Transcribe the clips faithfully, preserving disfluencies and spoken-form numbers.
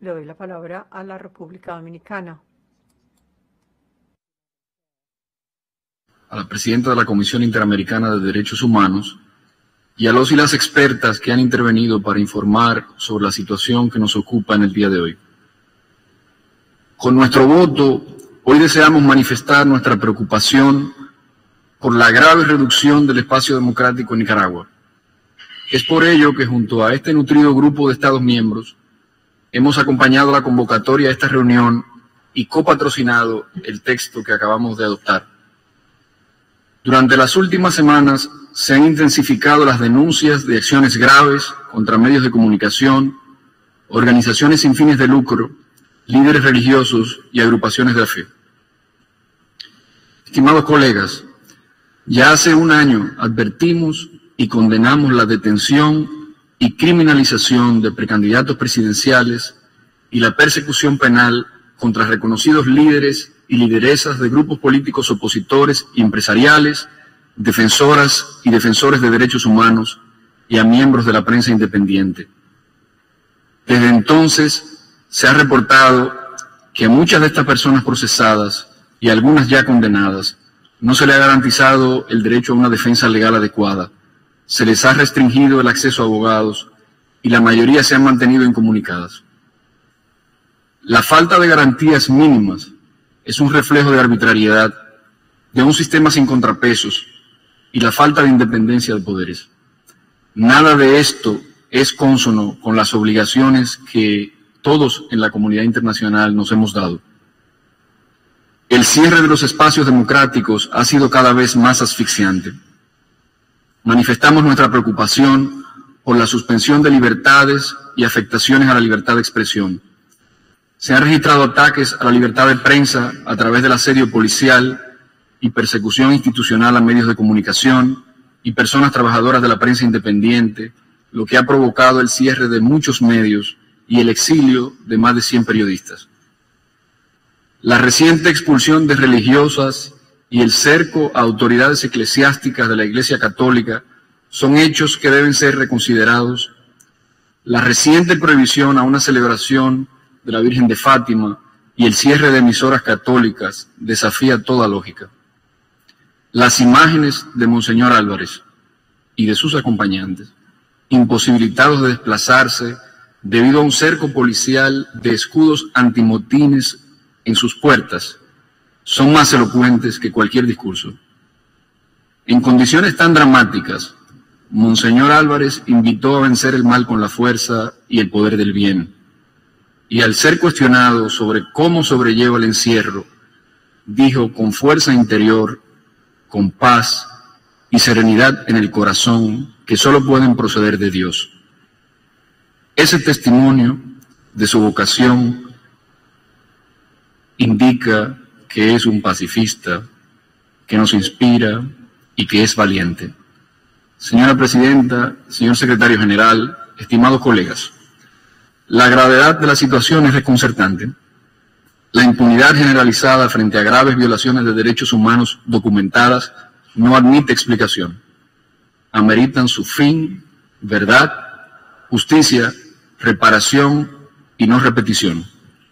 Le doy la palabra a la República Dominicana. A la presidenta de la Comisión Interamericana de Derechos Humanos y a los y las expertas que han intervenido para informar sobre la situación que nos ocupa en el día de hoy. Con nuestro voto, hoy deseamos manifestar nuestra preocupación por la grave reducción del espacio democrático en Nicaragua. Es por ello que junto a este nutrido grupo de Estados miembros hemos acompañado la convocatoria a esta reunión y copatrocinado el texto que acabamos de adoptar. Durante las últimas semanas se han intensificado las denuncias de acciones graves contra medios de comunicación, organizaciones sin fines de lucro, líderes religiosos y agrupaciones de la fe. Estimados colegas, ya hace un año advertimos y condenamos la detención y criminalización de precandidatos presidenciales y la persecución penal contra reconocidos líderes y lideresas de grupos políticos opositores y empresariales, defensoras y defensores de derechos humanos y a miembros de la prensa independiente. Desde entonces se ha reportado que a muchas de estas personas procesadas y a algunas ya condenadas no se le ha garantizado el derecho a una defensa legal adecuada, se les ha restringido el acceso a abogados y la mayoría se han mantenido incomunicadas. La falta de garantías mínimas es un reflejo de arbitrariedad, de un sistema sin contrapesos y la falta de independencia de poderes. Nada de esto es cónsono con las obligaciones que todos en la comunidad internacional nos hemos dado. El cierre de los espacios democráticos ha sido cada vez más asfixiante. Manifestamos nuestra preocupación por la suspensión de libertades y afectaciones a la libertad de expresión. Se han registrado ataques a la libertad de prensa a través del asedio policial y persecución institucional a medios de comunicación y personas trabajadoras de la prensa independiente, lo que ha provocado el cierre de muchos medios y el exilio de más de cien periodistas. La reciente expulsión de religiosas y el cerco a autoridades eclesiásticas de la Iglesia Católica son hechos que deben ser reconsiderados. La reciente prohibición a una celebración de la Virgen de Fátima y el cierre de emisoras católicas desafía toda lógica. Las imágenes de Monseñor Álvarez y de sus acompañantes, imposibilitados de desplazarse debido a un cerco policial de escudos antimotines en sus puertas, son más elocuentes que cualquier discurso. En condiciones tan dramáticas, Monseñor Álvarez invitó a vencer el mal con la fuerza y el poder del bien. Y al ser cuestionado sobre cómo sobrelleva el encierro, dijo con fuerza interior, con paz y serenidad en el corazón que solo pueden proceder de Dios. Ese testimonio de su vocación indica que es un pacifista, que nos inspira y que es valiente. Señora Presidenta, señor Secretario General, estimados colegas, la gravedad de la situación es desconcertante. La impunidad generalizada frente a graves violaciones de derechos humanos documentadas no admite explicación. Ameritan su fin, verdad, justicia, reparación y no repetición.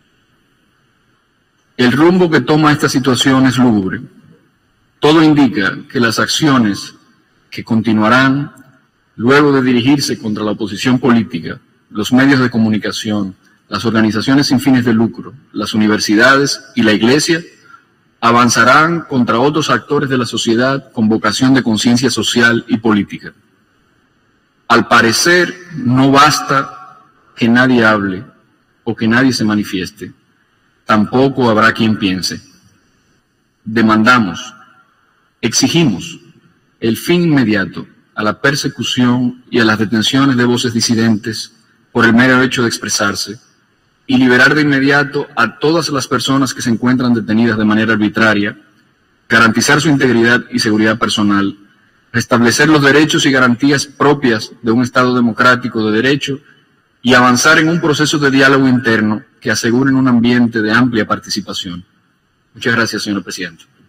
El rumbo que toma esta situación es lúgubre. Todo indica que las acciones que continuarán luego de dirigirse contra la oposición política, los medios de comunicación, las organizaciones sin fines de lucro, las universidades y la Iglesia, avanzarán contra otros actores de la sociedad con vocación de conciencia social y política. Al parecer, no basta que nadie hable o que nadie se manifieste. Tampoco habrá quien piense. Demandamos, exigimos el fin inmediato a la persecución y a las detenciones de voces disidentes por el mero hecho de expresarse, y liberar de inmediato a todas las personas que se encuentran detenidas de manera arbitraria, garantizar su integridad y seguridad personal, restablecer los derechos y garantías propias de un Estado democrático de derecho y avanzar en un proceso de diálogo interno que aseguren un ambiente de amplia participación. Muchas gracias, señor presidente.